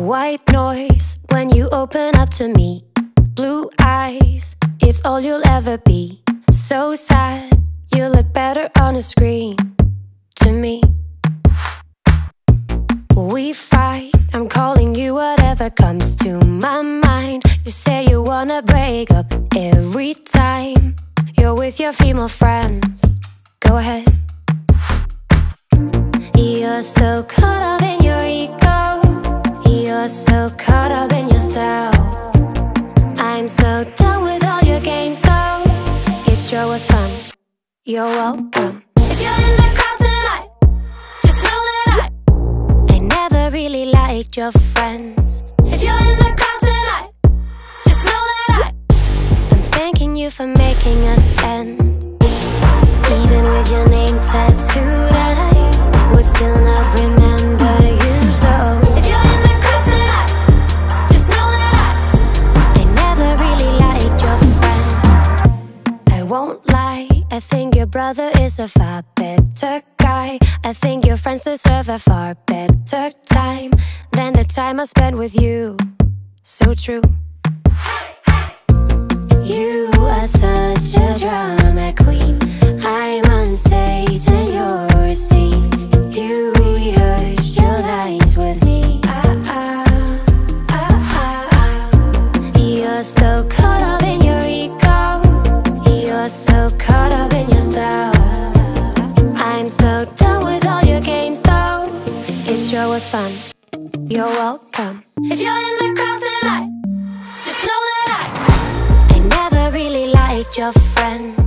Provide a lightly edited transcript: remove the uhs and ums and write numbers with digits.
White noise when you open up to me. Blue eyes, it's all you'll ever be. So sad, you look better on a screen to me. We fight, I'm calling you whatever comes to my mind. You say you wanna break up every time you're with your female friends. Go ahead. You're so caught up in your ego. You're so caught up in yourself. I'm so done with all your games though. It sure was fun. You're welcome. If you're in the crowd tonight, just know that I never really liked your friends. If you're in the crowd tonight, just know that I'm thanking you for making us end. Even with your name tattooed, I would still not remember you. So if you're in the crowd tonight, just know that I never really liked your friends. I won't lie, I think your brother is a far better guy. I think your friends deserve a far better time than the time I spent with you. So true. You are such a drama queen. I'm on stage and you're a scene. You rehearse your lines with me. You're so caught up in your ego. You're so caught up in yourself. I'm so done with all your games though. It sure was fun. You're welcome. If you're in the crowd tonight, just know that I never really liked your friends.